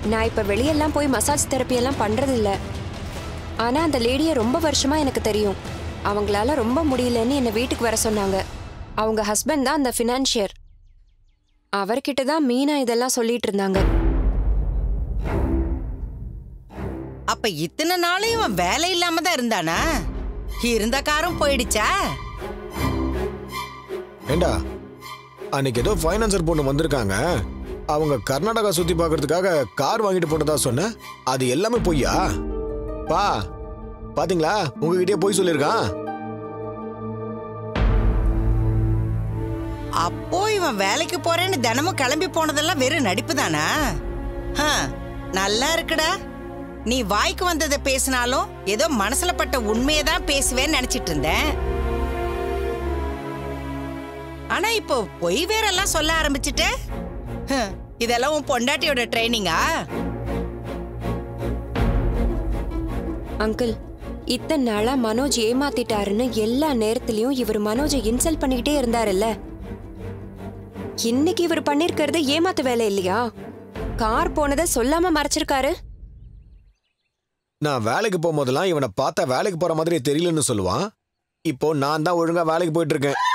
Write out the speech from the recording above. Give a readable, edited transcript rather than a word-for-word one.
நான் இப்ப வெளியெல்லாம் போய் மசாஜ் தெரப்பி எல்லாம் பண்றது இல்ல. ஆனா அந்த லேடியை ரொம்ப வருஷமா எனக்கு தெரியும். அவங்களால ரொம்ப முடியலன்னு என்ன வீட்டுக்கு வர சொன்னாங்க. அவங்க ஹஸ்பண்ட் தான் அந்த ஃபினான்ஷியர். அவர்கிட்ட தான் மீனா இதெல்லாம் சொல்லிட்டு இருந்தாங்க. அப்ப இத்தனை நாளும் இவன் வேலை இல்லாம தான் இருந்தானா? இருந்த காரம் போயிடுச்சா? ஏண்டா, அன்னைக்கு ஏதோ ஃபைனான்சர் பொண்ணு வந்திருக்காங்க. அவங்க கர்நாடகா சுத்தி பார்க்கறதுக்காக கார் வாங்கிட்டு போனதா சொன்ன. அது எல்லாமே பொய்யா? பாத்தீங்களா, உங்ககிட்டயே போய் சொல்லிருக்கான். அப்போ இவன் வேலைக்கு போறேன்னு தினமும் கிளம்பி போனதெல்லாம் வெறும் நடிப்பு தானா? நல்லா இருக்குடா. நீ வாய்க்கு வந்ததை பேசினாலும் ஏதோ மனசுல பட்ட உண்மையதான் பேசுவேன்னு நினைச்சிட்டு இருந்தேன். ஆனா இப்போ பொய் வேறெல்லாம் சொல்ல ஆரம்பிச்சுட்ட. இதெல்லாம் உன் பொண்டாட்டியோட ட்ரைனிங்கா? அங்கிள், இத்தனை நாளா மனோஜ் ஏமாத்திட்டாருன்னு எல்லா நேரத்திலயும் இவர் மனோஜை இன்சல்ட் பண்ணிக்கிட்டே இருந்தாருல்ல. இன்னைக்கு இவர் பண்ணிருக்கிறது ஏமாத்து வேலை இல்லையா? கார் போனதை சொல்லாம மறைச்சிருக்காரு. நான் வேலைக்கு போகும்போதெல்லாம் இவனை பார்த்தா வேலைக்கு போற மாதிரி தெரியலன்னு சொல்லுவான். இப்போ நான் தான் ஒழுங்கா வேலைக்கு போயிட்டு இருக்கேன்.